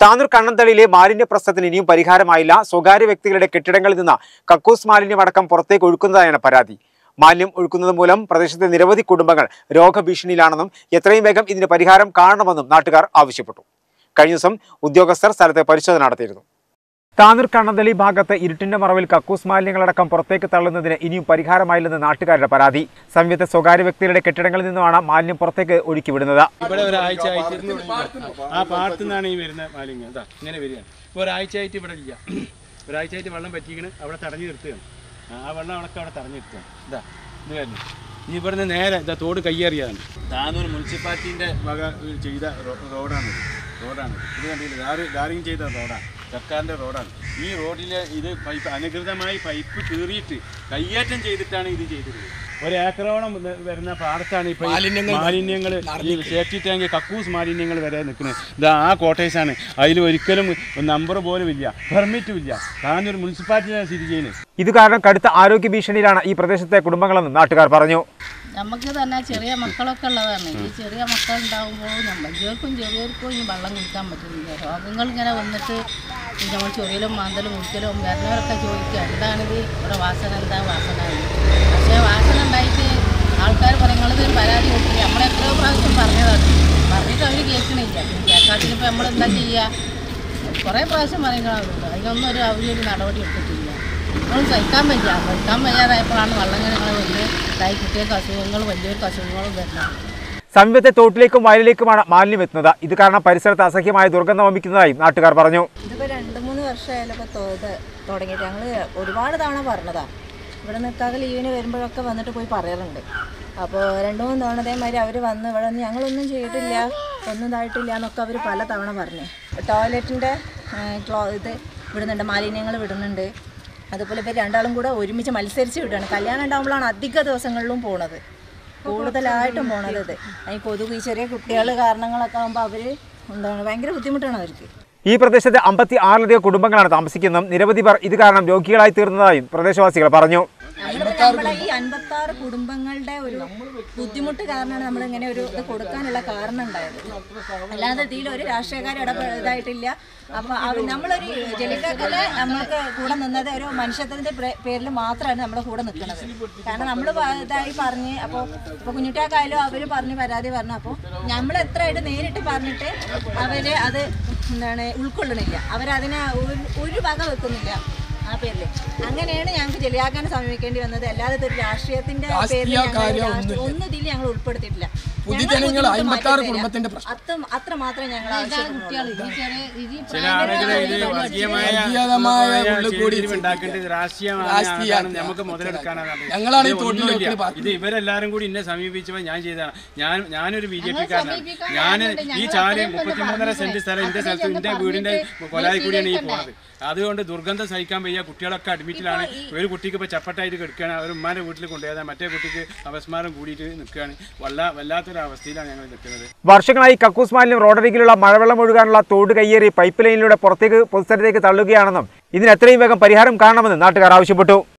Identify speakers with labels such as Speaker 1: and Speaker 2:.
Speaker 1: താനൂർ കണ്ണന്തളിയിലെ മാലിന്യ പ്രശ്നത്തിന് ഇനിയും പരിഹാരമായില്ല. സ്വകാര്യ വ്യക്തികളുടെ കെട്ടിടങ്ങളിൽ നിന്ന് കക്കൂസ് മാലിന്യമടക്കം പുറത്തേക്ക് ഒഴുക്കുന്നതായാണ് പരാതി. മാലിന്യം ഒഴുക്കുന്നത് മൂലം പ്രദേശത്തെ നിരവധി കുടുംബങ്ങൾ രോഗഭീഷണിയിലാണെന്നും എത്രയും വേഗം ഇതിന് പരിഹാരം കാണണമെന്നും നാട്ടുകാർ ആവശ്യപ്പെട്ടു. കഴിഞ്ഞ ദിവസം ഉദ്യോഗസ്ഥർ സ്ഥലത്തെ പരിശോധന നടത്തിയിരുന്നു. താനൂർ കണ്ണന്തളി ഭാഗത്ത് ഇരുട്ടിന്റെ മറവിൽ കക്കൂസ് മാലിന്യങ്ങളടക്കം പുറത്തേക്ക് തള്ളുന്നതിന് ഇനിയും പരിഹാരമായില്ലെന്ന് നാട്ടുകാരുടെ പരാതി. സമീപത്തെ സ്വകാര്യ വ്യക്തികളുടെ കെട്ടിടങ്ങളിൽ നിന്നുമാണ് മാലിന്യം പുറത്തേക്ക് ഒഴുക്കി വിടുന്നത്.
Speaker 2: ഇവിടെ ഒരാഴ്ച ആ പാടത്തു നിന്നാണ് ഈ വരുന്ന മാലിന്യം. ഇങ്ങനെ വരികയാണ്. ഒരാഴ്ചയായിട്ട് ഇവിടെ ഇല്ല. ഒരാഴ്ചയായിട്ട് വെള്ളം പറ്റിക്കണ് അവിടെ തടഞ്ഞു നിർത്തുകയാണ്. ആ വെള്ളം അവിടെ തടഞ്ഞു നിർത്തുകയാണ്. ഇത് വരുന്നു. ഇനി ഇവിടുന്ന് നേരെ തോട് കയ്യേറിയതാണ്. താനൂർ മുനിസിപ്പാലിറ്റിൻ്റെ വക ചെയ്ത റോഡാണ്. ഇത് കണ്ടില്ല, ടാറിങ് ചെയ്ത റോഡാണ്, സർക്കാരിൻ്റെ റോഡാണ്. ഈ റോഡിലെ ഇത് പൈപ്പ് അനധികൃതമായി പൈപ്പ് കീറിയിട്ട് കയ്യേറ്റം ചെയ്തിട്ടാണ് ഇത് ചെയ്തിട്ടുള്ളത്. ഒരേക്കറോളം വരുന്ന പാടത്താണ് ഇപ്പോൾ മാലിന്യങ്ങൾ, ഈ സേഫ്റ്റി ടാങ്ക് കക്കൂസ് മാലിന്യങ്ങൾ വരെ നിൽക്കുന്നത്. ഇതാ ആ കോട്ടേഴ്സാണ്. അതിൽ ഒരിക്കലും നമ്പർ പോലും ഇല്ല, പെർമിറ്റും ഇല്ല. താനൂർ മുനിസിപ്പാലിറ്റിയിലാണ് സ്ഥിതി ചെയ്യുന്നത്.
Speaker 1: ഇത് കാരണം കടുത്ത ആരോഗ്യ ഭീഷണിയിലാണ് ഈ പ്രദേശത്തെ കുടുംബങ്ങളെന്ന് നാട്ടുകാർ പറഞ്ഞു.
Speaker 3: നമുക്ക് തന്നെ ചെറിയ മക്കളൊക്കെ ഉള്ളതാണ്. ഈ ചെറിയ മക്കൾ ഉണ്ടാകുമ്പോൾ വലിയവർക്കും ചെറിയവർക്കും ഈ വെള്ളം കുടിക്കാൻ പറ്റുന്നില്ല. രോഗങ്ങൾ ഇങ്ങനെ വന്നിട്ട് നമ്മൾ ചൊറിയലും മാന്തലും മുടിക്കലും വരുന്നവരൊക്കെ ചോദിക്കുക എന്താണിത്, ഇവിടെ വാസന എന്താ വാസന. പക്ഷേ വാസന ഉണ്ടായിട്ട് ആൾക്കാർ പറയുന്നത് പരാതി കൊടുക്കില്ല. നമ്മളെത്രയോ പ്രാവശ്യം പറഞ്ഞതാണ്, പറഞ്ഞിട്ട് അവർ കേൾക്കണില്ല. കേൾക്കാത്തിനിപ്പോൾ നമ്മളെന്താ ചെയ്യുക? കുറേ പ്രാവശ്യം പറയുന്നതാണല്ലോ. അതിനൊന്നും അവരൊരു നടപടി എടുത്തിട്ടില്ല. നമ്മൾ സഹിക്കാൻ വയ്യാതായപ്പോഴാണ് വള്ളങ്ങൾ വന്ന് ഇതായി കുട്ടികൾക്ക് അസുഖങ്ങൾ, വലിയവർക്ക് അസുഖങ്ങളും വരുന്നത്.
Speaker 1: സമീപത്തെ തോട്ടിലേക്കും വയലിലേക്കുമാണ് മാലിന്യം എത്തുന്നത്. ഇത് കാരണം പരിസരത്ത് അസഹ്യമായ ദുർഗന്ധം വമിക്കുന്നതായും നാട്ടുകാർ പറഞ്ഞു.
Speaker 4: ഇതിപ്പോൾ 2-3 വർഷമായാലും തുടങ്ങിയിട്ട് ഞങ്ങൾ ഒരുപാട് തവണ പറഞ്ഞതാണ്. ഇവിടെ നിൽക്കാതെ ലീവിന് വരുമ്പോഴൊക്കെ വന്നിട്ട് പോയി പറയാറുണ്ട്. അപ്പോൾ 2-3 തവണ അതേമാതിരി അവർ വന്ന് ഇവിടെ ഞങ്ങളൊന്നും ചെയ്തിട്ടില്ല, ഒന്നും ഇതായിട്ടില്ല എന്നൊക്കെ അവർ പല തവണ പറഞ്ഞു. ടോയ്ലറ്റിൻ്റെ ഇത് വിടുന്നുണ്ട്, മാലിന്യങ്ങൾ വിടുന്നുണ്ട്. അതുപോലെ ഇവർ രണ്ടാളും കൂടെ ഒരുമിച്ച് മത്സരിച്ച് വിടുകയാണ്. കല്യാണം ഉണ്ടാകുമ്പോഴാണ് അധിക ദിവസങ്ങളിലും പോണത്, കൂടുതലായിട്ടും പോണത്. ഇത് ഈ കൊതുക്, ഈ ചെറിയ കുട്ടികൾ കാരണങ്ങളൊക്കെ ആകുമ്പോൾ അവർ ഭയങ്കര ബുദ്ധിമുട്ടാണ് അവർക്ക്.
Speaker 1: ഈ പ്രദേശത്തെ 56ലധികം കുടുംബങ്ങളാണ് താമസിക്കുന്നത്. നിരവധി പേർ ഇത് കാരണം രോഗികളായി തീർന്നതായും പ്രദേശവാസികൾ പറഞ്ഞു.
Speaker 4: നമ്മുടെ ഈ 56 കുടുംബങ്ങളുടെ ഒരു ബുദ്ധിമുട്ട് കാരണമാണ് നമ്മളിങ്ങനെ ഒരു ഇത് കൊടുക്കാനുള്ള കാരണം ഉണ്ടായത്. അല്ലാതെ ഇതിൽ ഒരു രാഷ്ട്രീയക്കാർ ഇടപെടായിട്ടില്ല. അപ്പോൾ നമ്മളൊരു ജലിക്കക്കല് നമ്മൾക്ക് കൂടെ നിന്നത് ഒരു മനുഷ്യത്വത്തിൻ്റെ പേരിൽ മാത്രമാണ് നമ്മുടെ കൂടെ നിൽക്കുന്നത്. കാരണം നമ്മൾ ഇതായി പറഞ്ഞ് ഇപ്പോൾ കുഞ്ഞുട്ടിയാക്കായാലും അവർ പറഞ്ഞ് പരാതി പറഞ്ഞു. അപ്പോൾ നമ്മൾ എത്രയായിട്ട് നേരിട്ട് പറഞ്ഞിട്ട് അവർ അത് ഉൾക്കൊള്ളണില്ല. അവരതിനെ ഒരു വക വെക്കുന്നില്ല ആ പേരിൽ. അങ്ങനെയാണ് ഞങ്ങൾക്ക് ജലിയാക്കാൻ സമീപിക്കേണ്ടി വന്നത്. അല്ലാതെ ഒരു രാഷ്ട്രീയത്തിന്റെ പേരിൽ ഒന്നും ഇതിൽ ഞങ്ങൾ ഉൾപ്പെടുത്തിയിട്ടില്ല. അത്ര മാത്രമേ ഞങ്ങൾ
Speaker 2: ഇത് ഇവരെല്ലാരും കൂടി എന്നെ സമീപിച്ചപ്പോൾ ഞാൻ ചെയ്തതാണ്. ഞാനൊരു BJP-കാരനാണ്. ഞാൻ ഈ ചാല് 33.5 സെന്റ് സ്ഥലം എന്റെ സ്ഥലത്ത് എന്റെ വീടിന്റെ കൊലായി കൂടിയാണ് ഈ പോകുന്നത്. അതുകൊണ്ട് ദുർഗന്ധം സഹിക്കാൻ വയ്യ. കുട്ടികളൊക്കെ അഡ്മിറ്റിലാണ്. ഒരു കുട്ടിക്ക് ഇപ്പോൾ ചപ്പട്ടായിട്ട് കിടക്കുകയാണ്. അവർ ഉമ്മാൻ്റെ വീട്ടിൽ കൊണ്ടുപോയതാണ്. മറ്റേ കുട്ടിക്ക് അപസ്മാരം കൂടിയിട്ട് നിൽക്കുകയാണ്. വല്ലാത്തൊരു അവസ്ഥയിലാണ് ഞങ്ങൾ നിൽക്കുന്നത്.
Speaker 1: വർഷങ്ങളായി കക്കൂസ് മാലിന്യം റോഡരികിലുള്ള മഴവെള്ളം ഒഴുകാനുള്ള തോട് കയ്യേറി പൈപ്പ് ലൈനിലൂടെ പുറത്തേക്ക് പൊതുസ്ഥലത്തേക്ക് തള്ളുകയാണെന്നും ഇതിന് എത്രയും വേഗം പരിഹാരം കാണണമെന്ന് നാട്ടുകാർ ആവശ്യപ്പെട്ടു.